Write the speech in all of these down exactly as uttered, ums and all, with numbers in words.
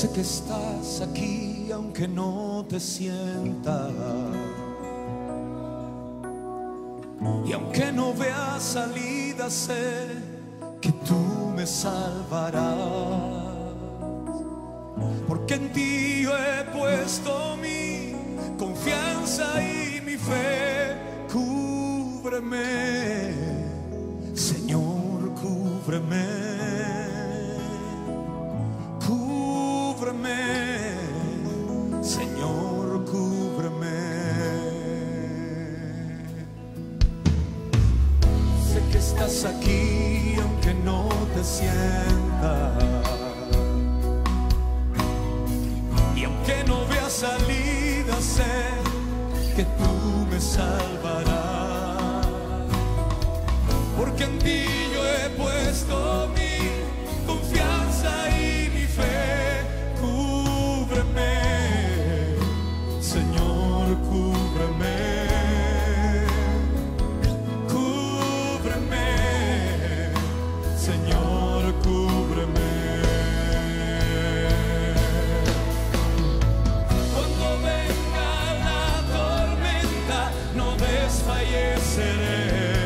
Sé que estás aquí aunque no te sientas, y aunque no vea salida, sé que tú me salvarás, porque en ti yo he puesto mi confianza y mi fe. Cúbreme, Señor, cúbreme, cúbreme, Señor, cúbreme. Sé que estás aquí aunque no te sientas, y aunque no vea salida, sé que tú me salvarás, porque en ti yo he puesto mi confianza y mi fe. Cúbreme, Señor, cúbreme, cúbreme, Señor, cúbreme. Cuando venga la tormenta, no desfalleceré,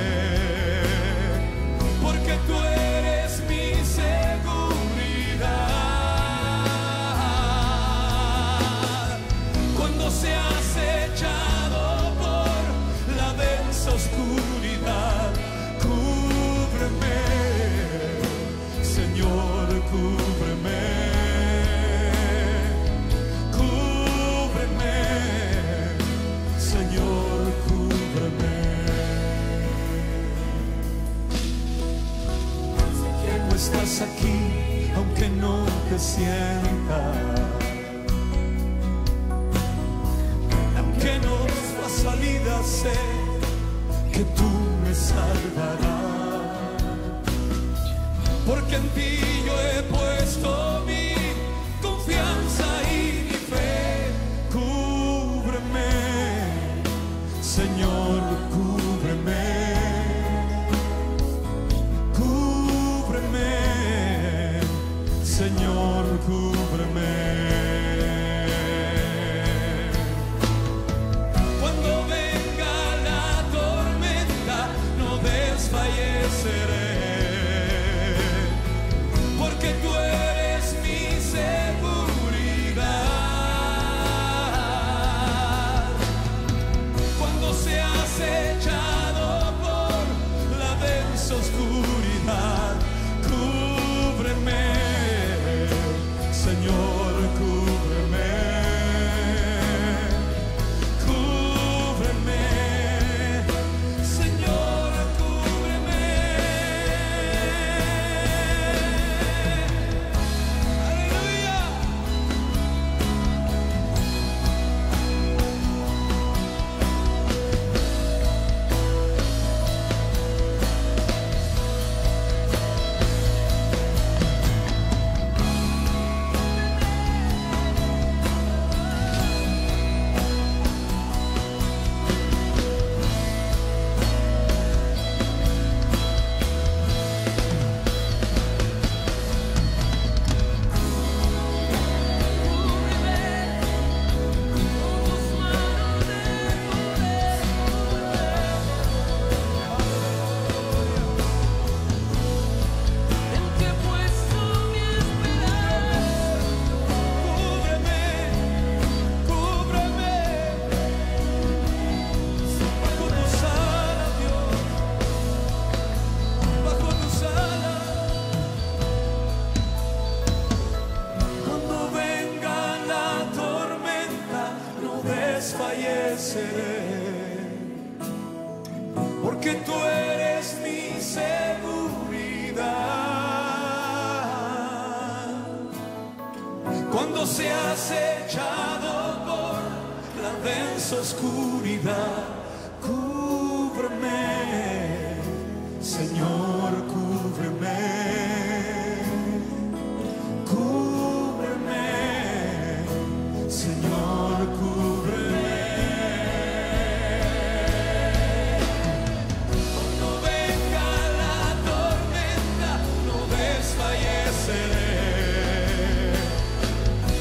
porque tú eres mi seguridad. Cuando seas echado por la densa oscuridad, cúbreme, Señor, cúbreme, cúbreme, Señor, cúbreme. Sé que no estás aquí aunque no te sientas, aunque no des la salida, sé que tú me salvarás, porque en ti yo he puesto mi confianza y mi fe. Cúbreme, Señor, cúbreme, cúbreme, Señor, cúbreme. Cuando venga la tormenta, no desfalleceré, porque tú eres mi seguridad. Cuando seas echado por la densa oscuridad, cúbreme, Señor, cúbreme, cúbreme, Señor, cúbreme. Aleluya. Desfalleceré, porque tú eres mi seguridad. Cuando seas echado por la densa oscuridad, cúbreme, Señor, cúbreme, cúbreme, Señor, cúbreme. Cuando venga la tormenta, no desfalleceré,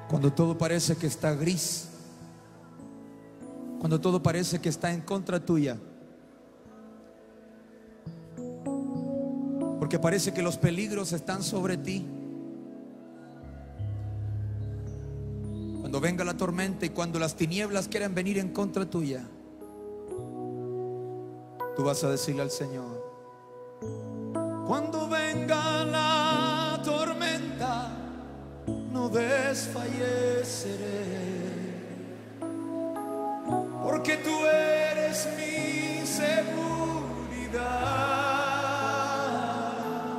Cuando todo parece que está gris, cuando todo parece que está en contra tuya, porque parece que los peligros están sobre ti. Cuando venga la tormenta y cuando las tinieblas quieran venir en contra tuya, tú vas a decirle al Señor: cuando venga la tormenta, no desfalleceré, porque tú eres mi seguridad.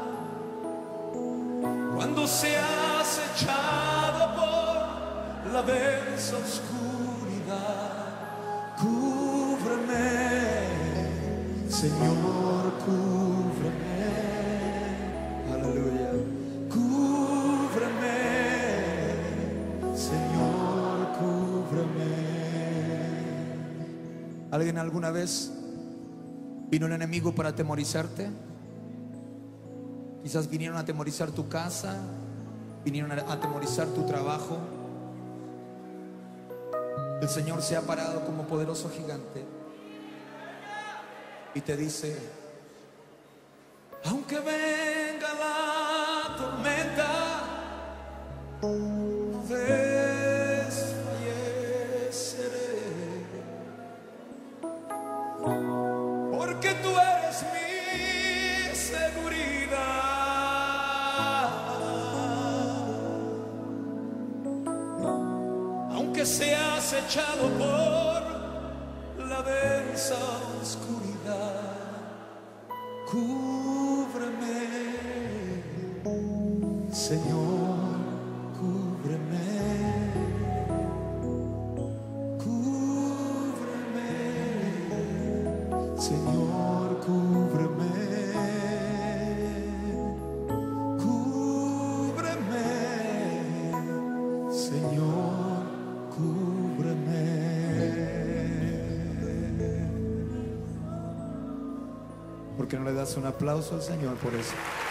Cuando seas echado por la densa oscuridad, cúbreme, Señor, cúbreme. Aleluya. Cúbreme, Señor, cúbreme. ¿Alguien alguna vez vino el enemigo para atemorizarte? Quizás vinieron a atemorizar tu casa, vinieron a atemorizar tu trabajo. El Señor se ha parado como poderoso gigante y te dice: aunque venga la tormenta, no desfalleceré, porque tú eres mi seguridad. Aunque seas echado por la densa oscuridad, cúbreme, Señor, cúbreme. Cúbreme, Señor, cúbreme. Cúbreme, Señor, cúbreme. ¿Por qué no le das un aplauso al Señor por eso?